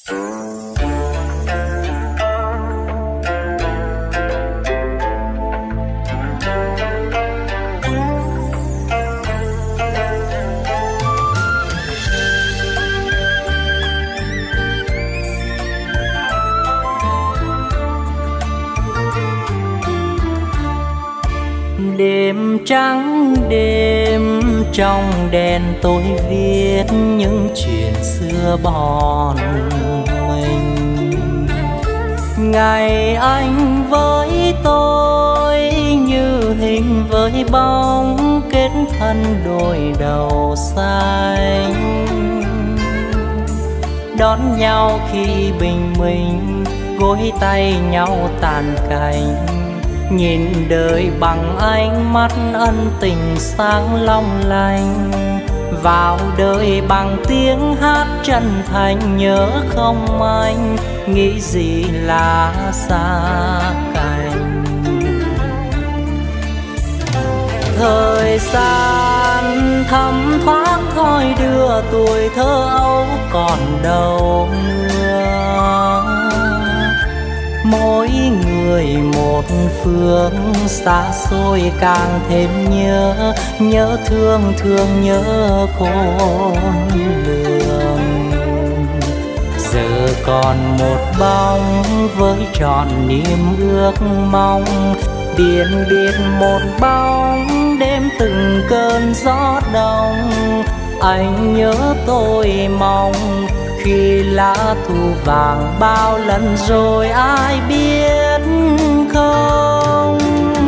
Đêm trắng đêm trong đèn tôi viết những chuyện xưa bọn mình. Ngày anh với tôi như hình với bóng, kết thân đôi đầu xanh. Đón nhau khi bình minh, gối tay nhau tàn cành. Nhìn đời bằng ánh mắt ân tình sáng long lanh. Vào đời bằng tiếng hát chân thành, nhớ không anh nghĩ gì là xa cành. Thời gian thấm thoát thôi đưa tuổi thơ ấu còn đâu nữa. Mỗi người một phương xa xôi càng thêm nhớ, nhớ thương thương nhớ khôn lường. Giờ còn một bóng với trọn niềm ước mong, biển biệt một bóng đêm từng cơn gió đông. Anh nhớ tôi mong khi lá thu vàng bao lần rồi ai biết không.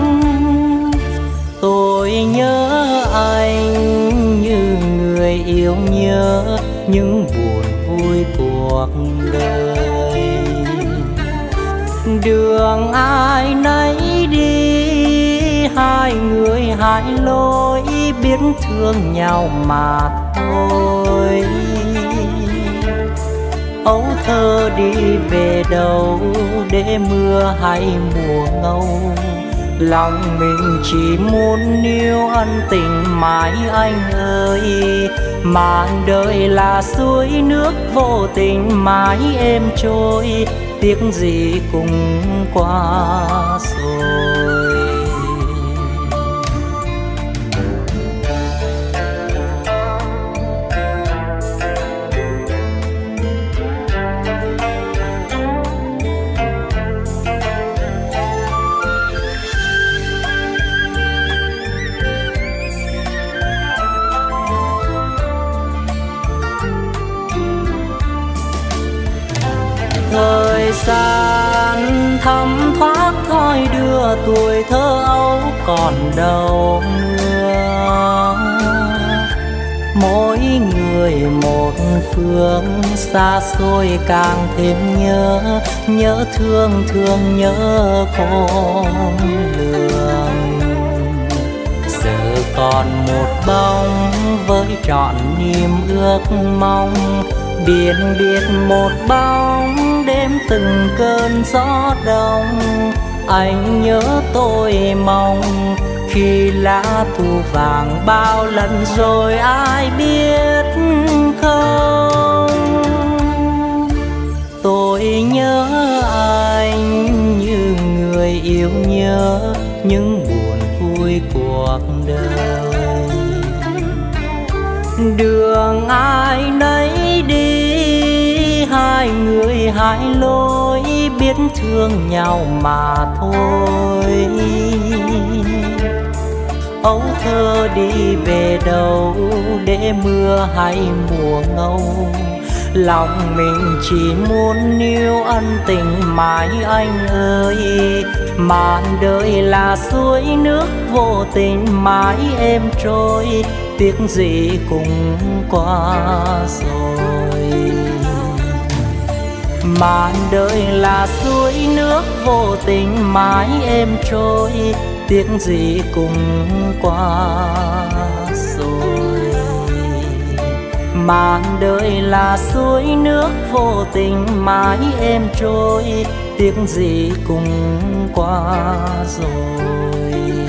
Tôi nhớ anh như người yêu nhớ những buồn vui cuộc đời. Đường ai nấy đi, hai người hai lối, biết thương nhau mà thôi. Ấu thơ đi về đâu để mưa hay mùa ngâu. Lòng mình chỉ muốn níu ân tình mãi anh ơi. Màn đời là suối nước vô tình mãi êm trôi, tiếc gì cũng qua rồi. Thời gian thấm thoát thôi đưa tuổi thơ ấu còn đâu nữa. Mỗi người một phương xa xôi càng thêm nhớ, nhớ thương thương nhớ khôn lường. Giờ còn một bóng với trọn niềm ước mong, biển biệt một bóng đêm từng cơn gió đông. Anh nhớ tôi mong khi lá thu vàng bao lần rồi ai biết không. Tôi nhớ anh như người yêu nhớ những buồn vui cuộc đời. Đường ai nấy đi, hai người hai lối, biết thương nhau mà thôi. Ấu thơ đi về đâu để mưa hay mùa ngâu. Lòng mình chỉ muốn níu ân tình mãi anh ơi. Màn đời là suối nước vô tình mãi êm trôi, tiếc gì cũng qua rồi. Màn đời là suối nước vô tình mãi êm trôi, tiếc gì cũng qua rồi. Màn đời là suối nước vô tình mãi êm trôi, tiếc gì cũng qua rồi.